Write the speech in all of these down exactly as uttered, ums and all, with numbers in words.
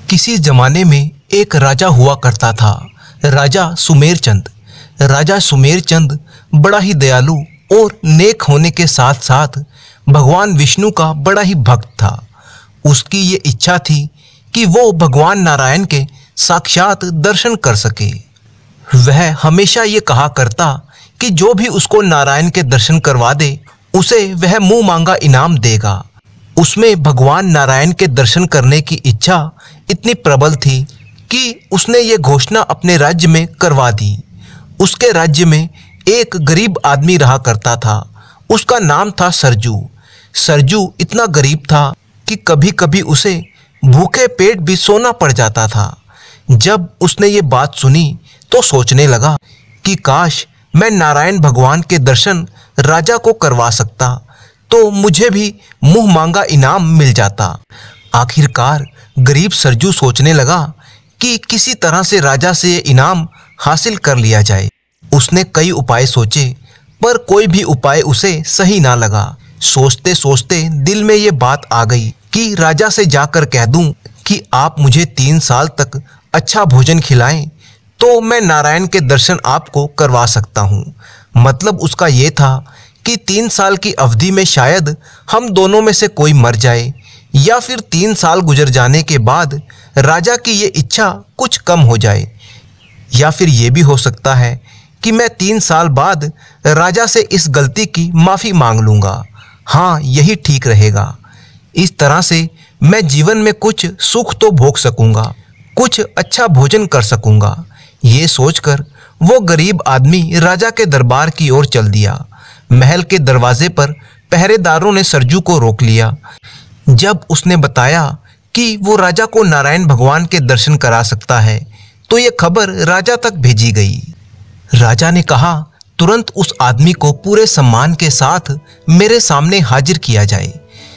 किसी जमाने में एक राजा हुआ करता था, राजा सुमेरचंद। राजा सुमेरचंद बड़ा ही दयालु और नेक होने के साथ साथ भगवान विष्णु का बड़ा ही भक्त था। उसकी ये इच्छा थी कि वो भगवान नारायण के साक्षात दर्शन कर सके। वह हमेशा ये कहा करता कि जो भी उसको नारायण के दर्शन करवा दे उसे वह मुंह मांगा इनाम देगा। उसमें भगवान नारायण के दर्शन करने की इच्छा इतनी प्रबल थी कि उसने ये घोषणा अपने राज्य में करवा दी। उसके राज्य में एक गरीब आदमी रहा करता था। उसका नाम था सरजू। सरजू इतना गरीब था कि कभी कभी उसे भूखे पेट भी सोना पड़ जाता था। जब उसने ये बात सुनी तो सोचने लगा कि काश मैं नारायण भगवान के दर्शन राजा को करवा सकता तो मुझे भी मुंह मांगा इनाम मिल जाता। आखिरकार गरीब सरजू सोचने लगा कि किसी तरह से राजा से ये इनाम हासिल कर लिया जाए। उसने कई उपाय सोचे पर कोई भी उपाय उसे सही ना लगा। सोचते सोचते दिल में ये बात आ गई कि राजा से जाकर कह दूं कि आप मुझे तीन साल तक अच्छा भोजन खिलाएं तो मैं नारायण के दर्शन आपको करवा सकता हूँ। मतलब उसका ये था कि तीन साल की अवधि में शायद हम दोनों में से कोई मर जाए या फिर तीन साल गुजर जाने के बाद राजा की ये इच्छा कुछ कम हो जाए, या फिर ये भी हो सकता है कि मैं तीन साल बाद राजा से इस गलती की माफ़ी मांग लूँगा। हाँ, यही ठीक रहेगा। इस तरह से मैं जीवन में कुछ सुख तो भोग सकूँगा, कुछ अच्छा भोजन कर सकूँगा। ये सोचकर वो गरीब आदमी राजा के दरबार की ओर चल दिया। महल के दरवाजे पर पहरेदारों ने सरजू को रोक लिया। जब उसने बताया कि वो राजा को नारायण भगवान के दर्शन करा सकता है तो ये खबर राजा तक भेजी गई। राजा ने कहा तुरंत उस आदमी को पूरे सम्मान के साथ मेरे सामने हाजिर किया जाए।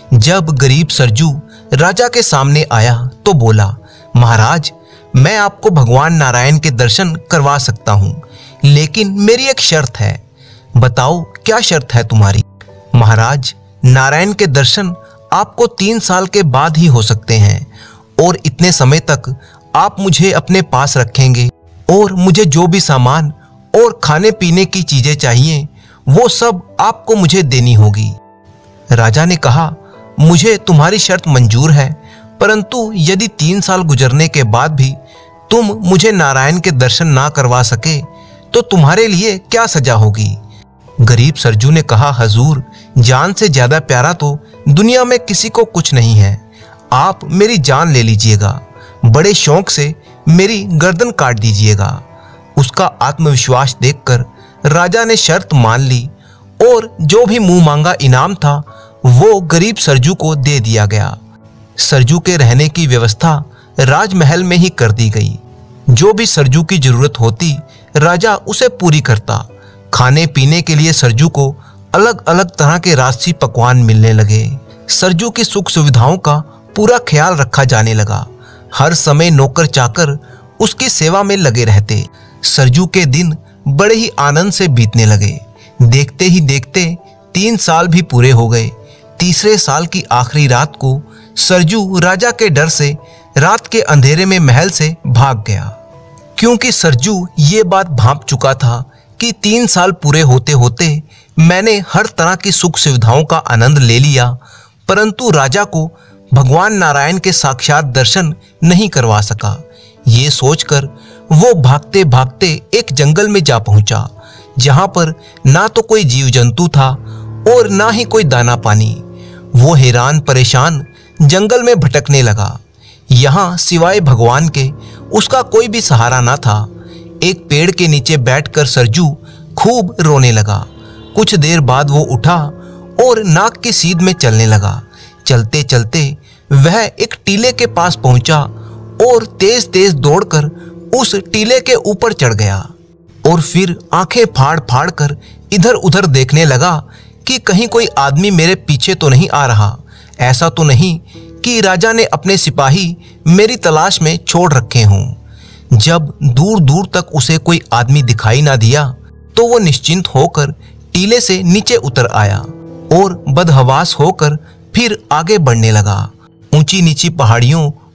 जब गरीब सरजू राजा के सामने आया तो बोला, महाराज, मैं आपको भगवान नारायण के दर्शन करवा सकता हूँ, लेकिन मेरी एक शर्त है। बताओ क्या शर्त है तुम्हारी? महाराज, नारायण के दर्शन आपको तीन साल के बाद ही हो सकते हैं और इतने समय तक आप मुझे अपने पास रखेंगे और मुझे जो भी सामान और खाने पीने की चीजें चाहिए वो सब आपको मुझे देनी होगी। राजा ने कहा, मुझे तुम्हारी शर्त मंजूर है, परंतु यदि तीन साल गुजरने के बाद भी तुम मुझे नारायण के दर्शन ना करवा सके तो तुम्हारे लिए क्या सजा होगी? गरीब सरजू ने कहा, हजूर, जान से ज्यादा प्यारा तो दुनिया में किसी को कुछ नहीं है। आप मेरी जान ले लीजिएगा, बड़े शौक से मेरी गर्दन काट दीजिएगा। उसका आत्मविश्वास देखकर राजा ने शर्त मान ली और जो भी मुंह मांगा इनाम था वो गरीब सरजू को दे दिया गया। सरजू के रहने की व्यवस्था राजमहल में ही कर दी गई। जो भी सरजू की जरूरत होती राजा उसे पूरी करता। खाने पीने के लिए सरजू को अलग अलग तरह के राजसी पकवान मिलने लगे। सरजू की सुख सुविधाओं का पूरा ख्याल रखा जाने लगा। हर समय नौकर चाकर उसकी सेवा में लगे रहते। सरजू के दिन बड़े ही आनंद से बीतने लगे। देखते ही देखते तीन साल भी पूरे हो गए। तीसरे साल की आखिरी रात को सरजू राजा के डर से रात के अंधेरे में महल से भाग गया, क्योंकि सरजू ये बात भांप चुका था कि तीन साल पूरे होते होते मैंने हर तरह की सुख सुविधाओं का आनंद ले लिया, परंतु राजा को भगवान नारायण के साक्षात दर्शन नहीं करवा सका। ये सोचकर वो भागते भागते एक जंगल में जा पहुंचा, जहां पर ना तो कोई जीव जंतु था और ना ही कोई दाना पानी। वो हैरान परेशान जंगल में भटकने लगा। यहाँ सिवाय भगवान के उसका कोई भी सहारा ना था। एक पेड़ के नीचे बैठकर सरजू खूब रोने लगा। कुछ देर बाद वो उठा और नाक की सीध में चलने लगा। चलते चलते वह एक टीले के पास पहुंचा और तेज तेज दौड़कर उस टीले के ऊपर चढ़ गया और फिर आंखें फाड़ फाड़ कर इधर उधर देखने लगा कि कहीं कोई आदमी मेरे पीछे तो नहीं आ रहा। ऐसा तो नहीं कि राजा ने अपने सिपाही मेरी तलाश में छोड़ रखे हों। जब दूर दूर तक उसे कोई आदमी दिखाई ना दिया तो वो निश्चिंत होकर टीले से नीचे उतर आया और बदहवास होकर फिर आगे बढ़ने लगा। ऊंची नीची पहाड़ियों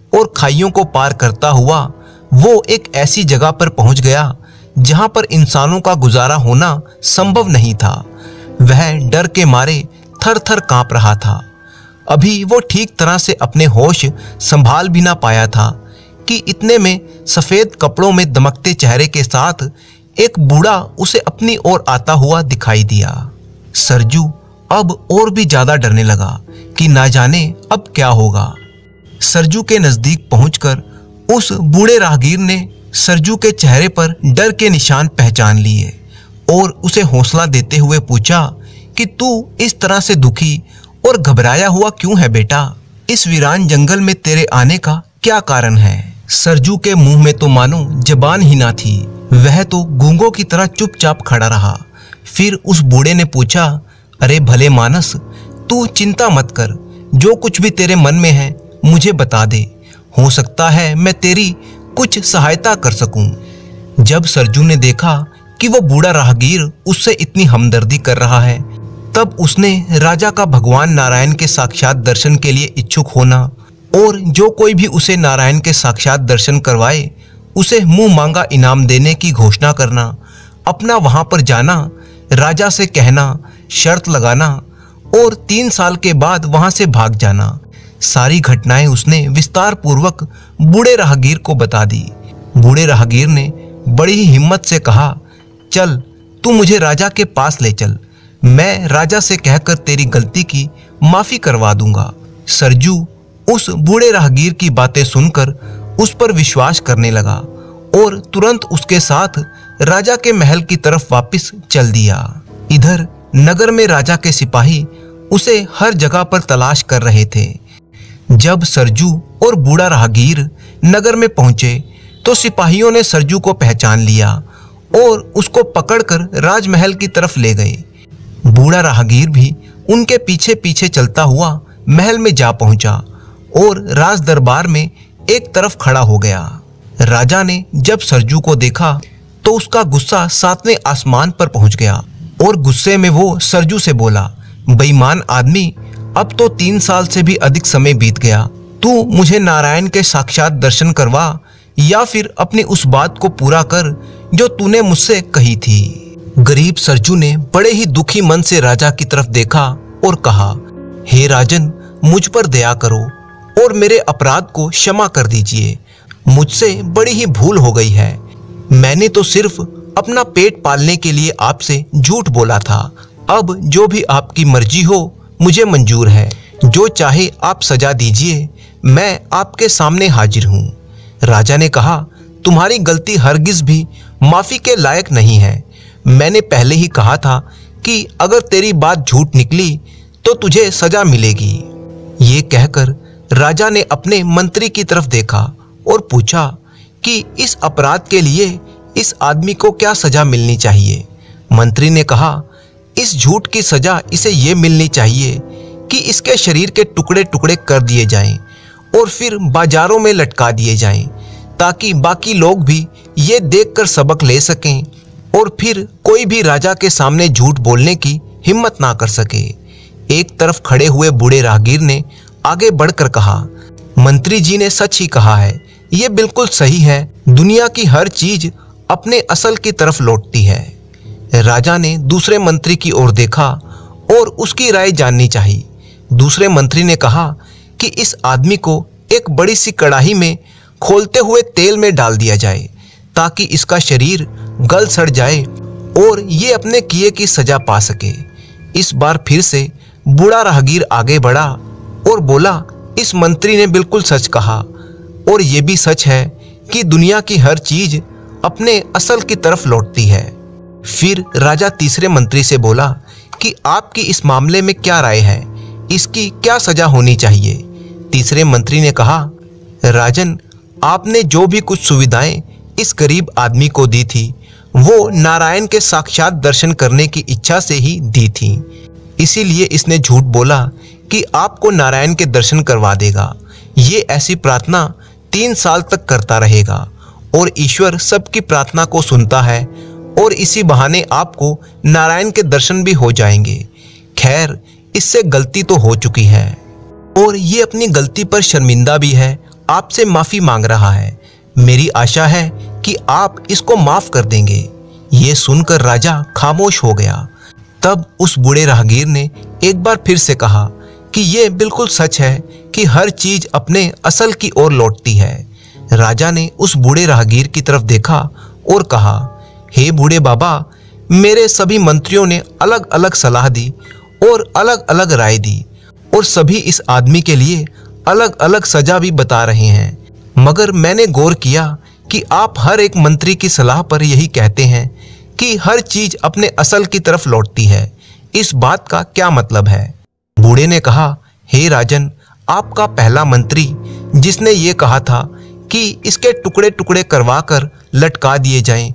और खाइयों को पार करता हुआ वो एक ऐसी जगह पर पहुंच गया जहां पर इंसानों का गुजारा होना संभव नहीं था। वह डर के मारे थर थर कांप रहा था। अभी वो ठीक तरह से अपने होश संभाल भी ना पाया था कि इतने में सफेद कपड़ों में दमकते चेहरे के साथ एक बूढ़ा उसे अपनी ओर आता हुआ दिखाई दिया। सरजू अब और भी ज्यादा डरने लगा कि ना जाने अब क्या होगा। सरजू के नजदीक पहुंचकर उस बूढ़े राहगीर ने सरजू के चेहरे पर डर के निशान पहचान लिए और उसे हौसला देते हुए पूछा कि तू इस तरह से दुखी और घबराया हुआ क्यों है बेटा? इस वीरान जंगल में तेरे आने का क्या कारण है? सरजू के मुंह में तो मानो जबान ही ना थी। वह तो गूंगों की तरह चुपचाप खड़ा रहा। फिर उस बूढ़े ने पूछा, अरे भले मानस, तू चिंता मत कर, जो कुछ भी तेरे मन में है मुझे बता दे, हो सकता है मैं तेरी कुछ सहायता कर सकूं। जब सरजू ने देखा कि वो बूढ़ा राहगीर उससे इतनी हमदर्दी कर रहा है, तब उसने राजा का भगवान नारायण के साक्षात दर्शन के लिए इच्छुक होना और जो कोई भी उसे नारायण के साक्षात दर्शन करवाए उसे मुंह मांगा इनाम देने की घोषणा करना, अपना वहां पर जाना, राजा से कहना, शर्त लगाना और तीन साल के बाद वहां से भाग जाना। सारी घटनाएं उसने विस्तार पूर्वक बूढ़े राहगीर को बता दी। बूढ़े राहगीर ने बड़ी ही हिम्मत से कहा, चल तू मुझे राजा के पास ले चल, मैं राजा से कहकर तेरी गलती की माफी करवा दूंगा। सरजू उस बूढ़े राहगीर की बातें सुनकर उस पर विश्वास करने लगा और तुरंत उसके साथ राजा के महल की तरफ वापस चल दिया। इधर नगर में राजा के सिपाही उसे हर जगह पर तलाश कर रहे थे। जब सरजू और बूढ़ा राहगीर नगर में पहुंचे तो सिपाहियों ने सरजू को पहचान लिया और उसको पकड़कर राजमहल की तरफ ले गए। बूढ़ा राहगीर भी उनके पीछे पीछे चलता हुआ महल में जा पहुंचा और राज दरबार में एक तरफ खड़ा हो गया। राजा ने जब सरजू को देखा तो उसका गुस्सा सातवें आसमान पर पहुंच गया और गुस्से में वो सरजू से बोला, बेईमान आदमी, अब तो तीन साल से भी अधिक समय बीत गया, तू मुझे नारायण के साक्षात दर्शन करवा या फिर अपनी उस बात को पूरा कर जो तूने मुझसे कही थी। गरीब सरजू ने बड़े ही दुखी मन से राजा की तरफ देखा और कहा, हे राजन, मुझ पर दया करो और मेरे अपराध को क्षमा कर दीजिए। मुझसे बड़ी ही भूल हो गई है। मैंने तो सिर्फ अपना पेट पालने के लिए आपसे झूठ बोला था। अब जो भी आपकी मर्जी हो मुझे मंजूर है। जो चाहे आप सजा दीजिए, मैं आपके सामने हाजिर हूँ। राजा ने कहा, तुम्हारी गलती हरगिज भी माफी के लायक नहीं है। मैंने पहले ही कहा था कि अगर तेरी बात झूठ निकली तो तुझे सजा मिलेगी। ये कहकर राजा ने अपने मंत्री की तरफ देखा और पूछा कि इस अपराध के लिए इस आदमी को क्या सजा मिलनी चाहिए। मंत्री ने कहा, इस झूठ की सजा इसे ये मिलनी चाहिए कि इसके शरीर के टुकड़े टुकड़े कर दिए जाएं और फिर बाजारों में लटका दिए जाएं, ताकि बाकी लोग भी ये देखकर सबक ले सकें और फिर कोई भी राजा के सामने झूठ बोलने की हिम्मत ना कर सके। एक तरफ खड़े हुए बूढ़े राहगीर ने आगे बढ़कर कहा, मंत्री जी ने सच ही कहा है, ये बिल्कुल सही है। दुनिया की हर चीज अपने असल की तरफ लौटती है। राजा ने दूसरे मंत्री की ओर देखा और उसकी राय जाननी चाहिए। दूसरे मंत्री ने कहा कि इस आदमी को एक बड़ी सी कड़ाही में खोलते हुए तेल में डाल दिया जाए ताकि इसका शरीर गल सड़ जाए और ये अपने किए की सजा पा सके। इस बार फिर से बूढ़ा राहगीर आगे बढ़ा और बोला, इस मंत्री ने बिल्कुल सच कहा और ये भी सच है कि दुनिया की हर चीज अपने असल की तरफ लौटती है। फिर राजा तीसरे मंत्री से बोला कि आपकी इस मामले में क्या राय है, इसकी क्या सजा होनी चाहिए। तीसरे मंत्री ने कहा, राजन, आपने जो भी कुछ सुविधाएं इस गरीब आदमी को दी थी वो नारायण के साक्षात दर्शन करने की इच्छा से ही दी थी। इसीलिए इसने झूठ बोला कि आपको नारायण के दर्शन करवा देगा। ये ऐसी प्रार्थना तीन साल तक करता रहेगा और ईश्वर सबकी प्रार्थना को सुनता है और इसी बहाने आपको नारायण के दर्शन भी हो जाएंगे। खैर, इससे गलती तो हो चुकी है और ये अपनी गलती पर शर्मिंदा भी है आपसे माफी मांग रहा है। मेरी आशा है कि आप इसको माफ कर देंगे। ये सुनकर राजा खामोश हो गया। तब उस बूढ़े राहगीर ने एक बार फिर से कहा कि ये बिल्कुल सच है कि हर चीज अपने असल की ओर लौटती है। राजा ने उस बूढ़े राहगीर की तरफ देखा और कहा, हे बूढ़े बाबा, मेरे सभी मंत्रियों ने अलग अलग सलाह दी और अलग अलग राय दी और सभी इस आदमी के लिए अलग अलग सजा भी बता रहे हैं, मगर मैंने गौर किया कि आप हर एक मंत्री की सलाह पर यही कहते हैं कि हर चीज अपने असल की तरफ लौटती है। इस बात का क्या मतलब है? बूढ़े ने कहा, हे राजन, आपका पहला मंत्री जिसने ये कहा था कि इसके टुकड़े टुकड़े करवाकर लटका दिए जाएं,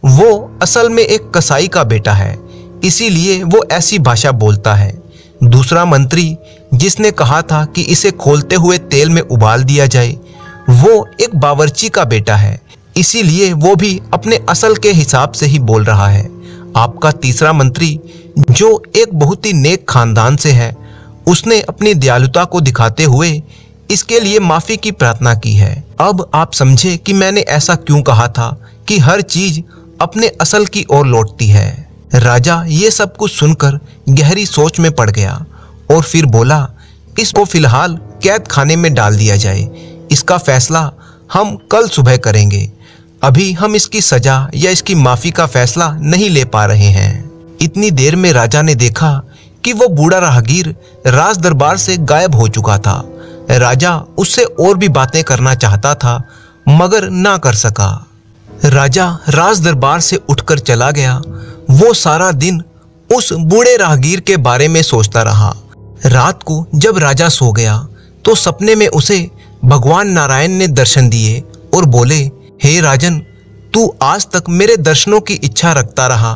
वो असल में एक कसाई का बेटा है, इसीलिए वो ऐसी भाषा बोलता है। दूसरा मंत्री जिसने कहा था कि इसे खोलते हुए तेल में उबाल दिया जाए, वो एक बावर्ची का बेटा है, इसीलिए वो भी अपने असल के हिसाब से ही बोल रहा है। आपका तीसरा मंत्री जो एक बहुत ही नेक खानदान से है, उसने अपनी दयालुता को दिखाते हुए इसके लिए माफी की प्रार्थना की है। अब आप समझे कि मैंने ऐसा क्यों कहा था कि हर चीज अपने असल की ओर लौटती है। राजा ये सब कुछ सुनकर गहरी सोच में पड़ गया और फिर बोला, इसको फिलहाल कैद खाने में डाल दिया जाए। इसका फैसला हम कल सुबह करेंगे। अभी हम इसकी सजा या इसकी माफी का फैसला नहीं ले पा रहे हैं। इतनी देर में राजा ने देखा कि वो बूढ़ा राहगीर राज दरबार से गायब हो चुका था। राजा उससे और भी बातें करना चाहता था, मगर ना कर सका। राजा राज दरबार से उठकर चला गया। वो सारा दिन उस बूढ़े राहगीर के बारे में सोचता रहा। रात को जब राजा सो गया तो सपने में उसे भगवान नारायण ने दर्शन दिए और बोले, हे राजन, तू आज तक मेरे दर्शनों की इच्छा रखता रहा,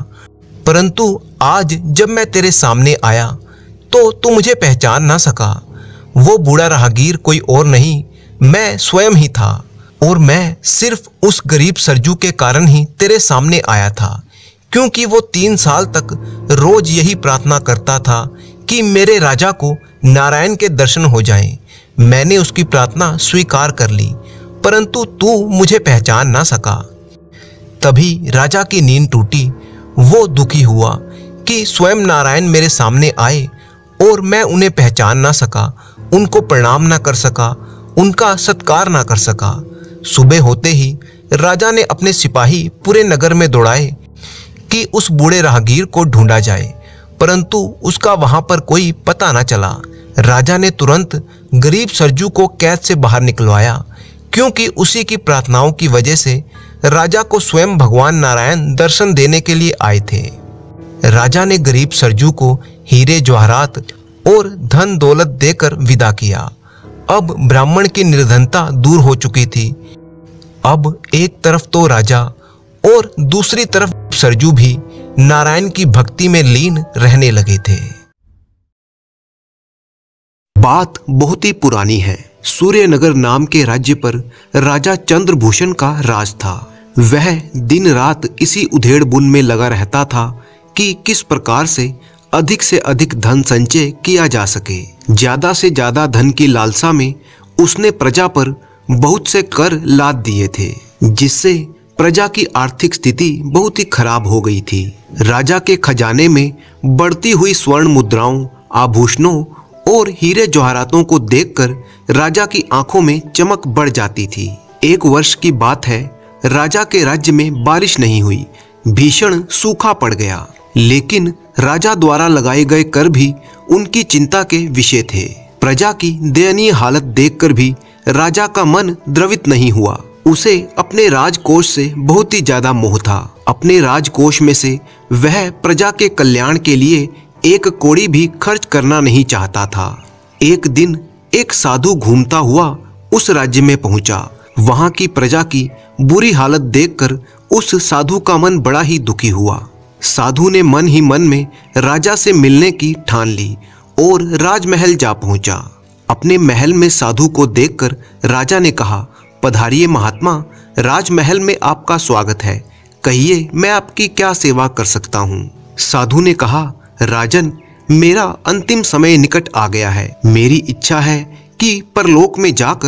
परंतु आज जब मैं तेरे सामने आया तो तू मुझे पहचान ना सका। वो बूढ़ा राहगीर कोई और नहीं, मैं स्वयं ही था, और मैं सिर्फ उस गरीब सरजू के कारण ही तेरे सामने आया था, क्योंकि वो तीन साल तक रोज यही प्रार्थना करता था कि मेरे राजा को नारायण के दर्शन हो जाएं। मैंने उसकी प्रार्थना स्वीकार कर ली, परंतु तू मुझे पहचान ना सका। तभी राजा की नींद टूटी। वो दुखी हुआ कि स्वयं नारायण मेरे सामने आए और मैं उन्हें पहचान ना सका, उनको प्रणाम ना कर सका, उनका सत्कार ना कर सका। सुबह होते ही राजा ने अपने सिपाही पूरे नगर में दौड़ाए कि उस बूढ़े राहगीर को ढूंढा जाए, परंतु उसका वहां पर कोई पता न चला। राजा ने तुरंत गरीब सरजू को कैद से बाहर निकलवाया, क्योंकि उसी की प्रार्थनाओं की वजह से राजा को स्वयं भगवान नारायण दर्शन देने के लिए आए थे। राजा ने गरीब सरजू को हीरे जवाहरात और धन दौलत देकर विदा किया। अब ब्राह्मण की निर्धनता दूर हो चुकी थी। अब एक तरफ तो राजा और दूसरी तरफ सरजू भी नारायण की भक्ति में लीन रहने लगे थे। बात बहुत ही पुरानी है। सूर्यनगर नाम के राज्य पर राजा चंद्रभूषण का राज था। वह दिन रात इसी उधेड़ बुन में लगा रहता था कि किस प्रकार से अधिक से अधिक धन संचय किया जा सके। ज्यादा से ज्यादा धन की लालसा में उसने प्रजा पर बहुत से कर लाद दिए थे, जिससे प्रजा की आर्थिक स्थिति बहुत ही खराब हो गई थी। राजा के खजाने में बढ़ती हुई स्वर्ण मुद्राओं, आभूषणों और हीरे जवाहरातों को देखकर राजा की आंखों में चमक बढ़ जाती थी। एक वर्ष की बात है, राजा के राज्य में बारिश नहीं हुई, भीषण सूखा पड़ गया। लेकिन राजा द्वारा लगाए गए कर भी उनकी चिंता के विषय थे। प्रजा की दयनीय हालत देखकर भी राजा का मन द्रवित नहीं हुआ। उसे अपने राजकोष से बहुत ही ज्यादा मोह था। अपने राजकोष में से वह प्रजा के कल्याण के लिए एक कौड़ी भी खर्च करना नहीं चाहता था। एक दिन एक साधु घूमता हुआ उस राज्य में पहुंचा। वहां की प्रजा की बुरी हालत देखकर उस साधु का मन बड़ा ही दुखी हुआ। साधु ने मन ही मन में राजा से मिलने की ठान ली और राजमहल जा पहुंचा। अपने महल में साधु को देखकर राजा ने कहा, पधारिए महात्मा, राजमहल में आपका स्वागत है। कहिए मैं आपकी क्या सेवा कर सकता हूँ। साधु ने कहा, राजन, मेरा अंतिम समय निकट आ गया है। मेरी इच्छा है कि परलोक में जाकर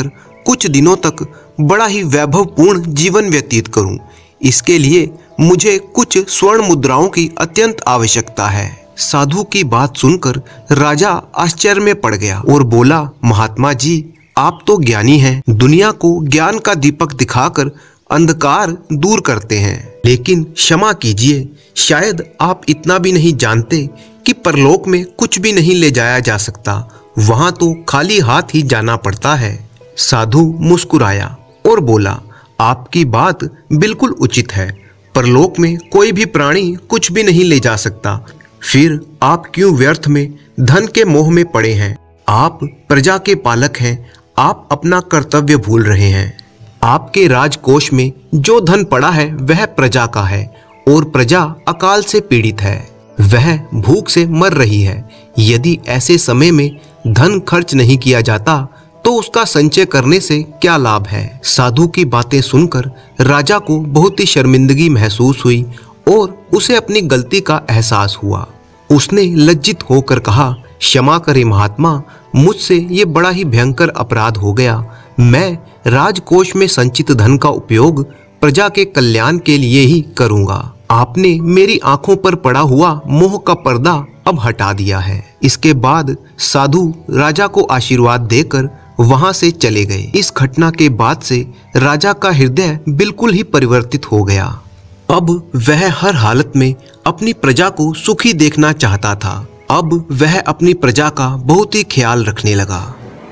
कुछ दिनों तक बड़ा ही वैभवपूर्ण जीवन व्यतीत करूं। इसके लिए मुझे कुछ स्वर्ण मुद्राओं की अत्यंत आवश्यकता है। साधु की बात सुनकर राजा आश्चर्य में पड़ गया और बोला, महात्मा जी, आप तो ज्ञानी हैं, दुनिया को ज्ञान का दीपक दिखाकर अंधकार दूर करते हैं, लेकिन क्षमा कीजिए, शायद आप इतना भी नहीं जानते कि परलोक में कुछ भी नहीं ले जाया जा सकता, वहां तो खाली हाथ ही जाना पड़ता है। साधु मुस्कुराया और बोला, आपकी बात बिल्कुल उचित है, परलोक में कोई भी प्राणी कुछ भी नहीं ले जा सकता, फिर आप क्यों व्यर्थ में धन के मोह में पड़े हैं? आप प्रजा के पालक हैं, आप अपना कर्तव्य भूल रहे हैं। आपके राजकोष में जो धन पड़ा है वह प्रजा का है और प्रजा अकाल से पीड़ित है, वह भूख से मर रही है। यदि ऐसे समय में धन खर्च नहीं किया जाता तो उसका संचय करने से क्या लाभ है? साधु की बातें सुनकर राजा को बहुत ही शर्मिंदगी महसूस हुई और उसे अपनी गलती का एहसास हुआ। उसने लज्जित होकर कहा, क्षमा करें महात्मा, मुझसे ये बड़ा ही भयंकर अपराध हो गया। मैं राजकोष में संचित धन का उपयोग प्रजा के कल्याण के लिए ही करूंगा। आपने मेरी आंखों पर पड़ा हुआ मोह का पर्दा अब हटा दिया है। इसके बाद साधु राजा को आशीर्वाद देकर वहां से चले गए। इस घटना के बाद से राजा का हृदय बिल्कुल ही परिवर्तित हो गया। अब वह हर हालत में अपनी प्रजा को सुखी देखना चाहता था। अब वह अपनी प्रजा का बहुत ही ख्याल रखने लगा।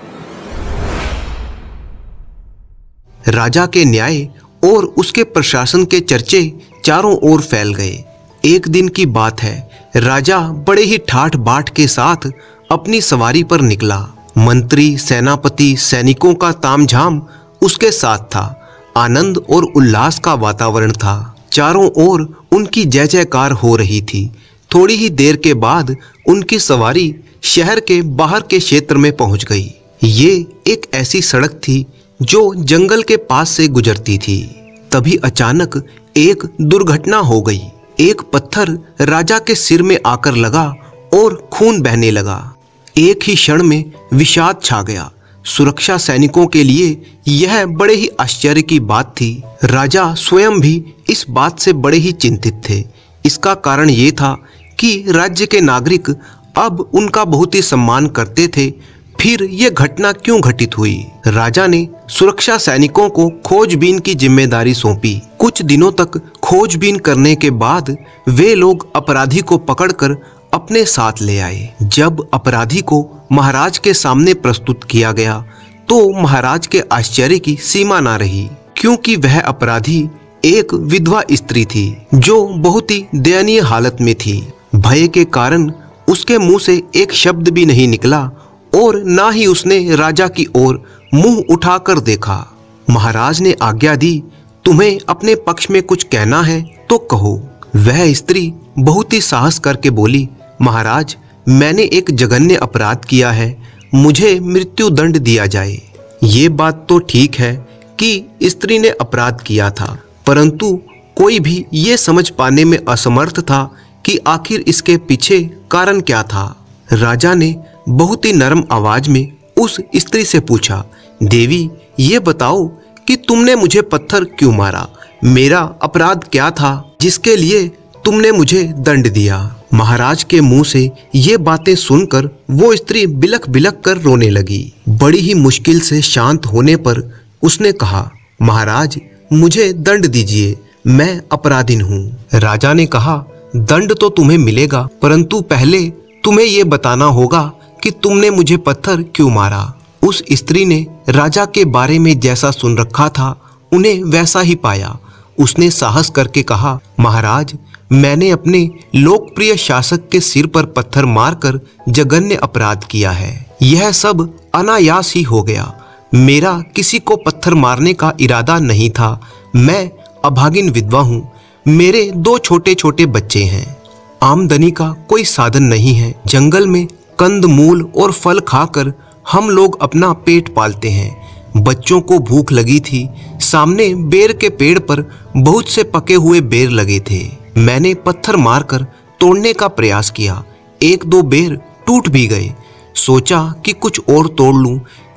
राजा के न्याय और उसके प्रशासन के चर्चे चारों ओर फैल गए। एक दिन की बात है, राजा बड़े ही ठाठ बाट के साथ अपनी सवारी पर निकला। मंत्री, सेनापति, सैनिकों का तामझाम उसके साथ था। आनंद और उल्लास का वातावरण था। चारों ओर उनकी जय जयकार हो रही थी। थोड़ी ही देर के बाद उनकी सवारी शहर के बाहर के क्षेत्र में पहुंच गई। ये एक ऐसी सड़क थी जो जंगल के पास से गुजरती थी। तभी अचानक एक दुर्घटना हो गई। एक पत्थर राजा के सिर में आकर लगा और खून बहने लगा। एक ही क्षण में विषाद छा गया। सुरक्षा सैनिकों के लिए यह बड़े ही आश्चर्य की बात थी। राजा स्वयं भी इस बात से बड़े ही चिंतित थे। इसका कारण ये था कि राज्य के नागरिक अब उनका बहुत ही सम्मान करते थे। फिर यह घटना क्यों घटित हुई? राजा ने सुरक्षा सैनिकों को खोजबीन की जिम्मेदारी सौंपी। कुछ दिनों तक खोजबीन करने के बाद वे लोग अपराधी को पकड़कर अपने साथ ले आए। जब अपराधी को महाराज के सामने प्रस्तुत किया गया तो महाराज के आश्चर्य की सीमा ना रही, क्योंकि वह अपराधी एक विधवा स्त्री थी जो बहुत ही दयनीय हालत में थी। भय के कारण उसके मुंह से एक शब्द भी नहीं निकला और ना ही उसने राजा की ओर मुंह उठाकर देखा। महाराज ने आज्ञा दी, तुम्हें अपने पक्ष में कुछ कहना है तो कहो। वह स्त्री बहुत ही साहस करके बोली, महाराज, मैंने एक जघन्य अपराध किया है, मुझे मृत्यु दंड दिया जाए। ये बात तो ठीक है कि स्त्री ने अपराध किया था, परंतु कोई भी ये समझ पाने में असमर्थ था कि आखिर इसके पीछे कारण क्या था। राजा ने बहुत ही नरम आवाज में उस स्त्री से पूछा, देवी, ये बताओ कि तुमने मुझे पत्थर क्यों मारा? मेरा अपराध क्या था जिसके लिए तुमने मुझे दंड दिया? महाराज के मुंह से ये बातें सुनकर वो स्त्री बिलख बिलख कर रोने लगी। बड़ी ही मुश्किल से शांत होने पर उसने कहा, महाराज, मुझे दंड दीजिए, मैं अपराधीन हूँ। राजा ने कहा, दंड तो तुम्हें मिलेगा, परंतु पहले तुम्हें ये बताना होगा कि तुमने मुझे पत्थर क्यों मारा। उस स्त्री ने राजा के बारे में जैसा सुन रखा था उन्हें वैसा ही पाया। उसने साहस करके कहा, महाराज, मैंने अपने लोकप्रिय शासक के सिर पर पत्थर मारकर जघन्य अपराध किया है। यह सब अनायास ही हो गया। मेरा किसी को पत्थर मारने का इरादा नहीं था। मैं अभागिन विधवा हूँ। मेरे दो छोटे छोटे बच्चे हैं। आमदनी का कोई साधन नहीं है। जंगल में कंद मूल और फल खाकर हम लोग अपना पेट पालते हैं। बच्चों को भूख लगी थी। सामने बेर के पेड़ पर बहुत से पके हुए बेर लगे थे। मैंने पत्थर मारकर तोड़ने का प्रयास किया। एक दो बेर टूट भी गए। सोचा कि कुछ और तोड़ लूं,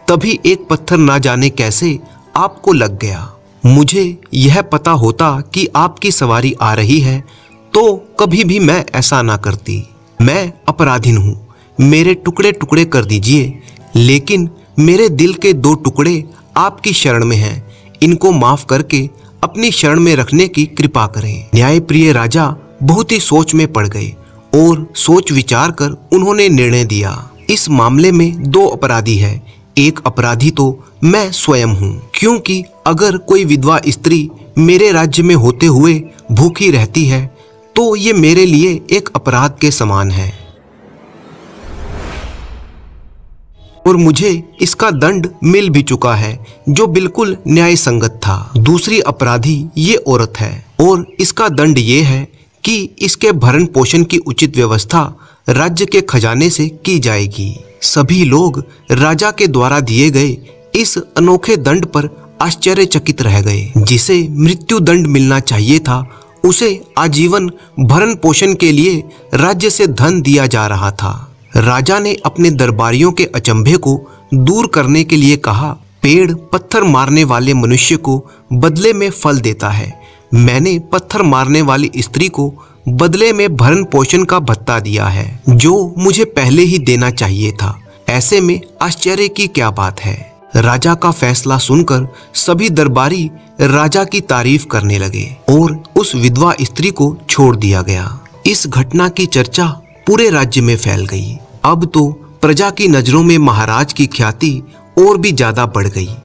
तभी एक पत्थर ना जाने कैसे आपको लग गया। मुझे यह पता होता कि आपकी सवारी आ रही है तो कभी भी मैं ऐसा ना करती। मैं अपराधीन हूँ, मेरे टुकड़े टुकड़े कर दीजिए, लेकिन मेरे दिल के दो टुकड़े आपकी शरण में हैं, इनको माफ करके अपनी शरण में रखने की कृपा करें। न्यायप्रिय राजा बहुत ही सोच में पड़ गए और सोच विचार कर उन्होंने निर्णय दिया, इस मामले में दो अपराधी है, एक अपराधी तो मैं स्वयं हूँ, क्योंकि अगर कोई विधवा स्त्री मेरे राज्य में होते हुए भूखी रहती है तो ये मेरे लिए एक अपराध के समान है और मुझे इसका दंड मिल भी चुका है जो बिल्कुल न्याय संगत था। दूसरी अपराधी ये औरत है और इसका दंड ये है कि इसके भरण पोषण की उचित व्यवस्था राज्य के खजाने से की जाएगी। सभी लोग राजा के द्वारा दिए गए इस अनोखे दंड पर आश्चर्यचकित रह गए। जिसे मृत्यु दंड मिलना चाहिए था उसे आजीवन भरण पोषण के लिए राज्य से धन दिया जा रहा था। राजा ने अपने दरबारियों के अचंभे को दूर करने के लिए कहा, पेड़ पत्थर मारने वाले मनुष्य को बदले में फल देता है, मैंने पत्थर मारने वाली स्त्री को बदले में भरण पोषण का भत्ता दिया है जो मुझे पहले ही देना चाहिए था। ऐसे में आश्चर्य की क्या बात है। राजा का फैसला सुनकर सभी दरबारी राजा की तारीफ करने लगे और उस विधवा स्त्री को छोड़ दिया गया। इस घटना की चर्चा पूरे राज्य में फैल गई। अब तो प्रजा की नजरों में महाराज की ख्याति और भी ज्यादा बढ़ गई।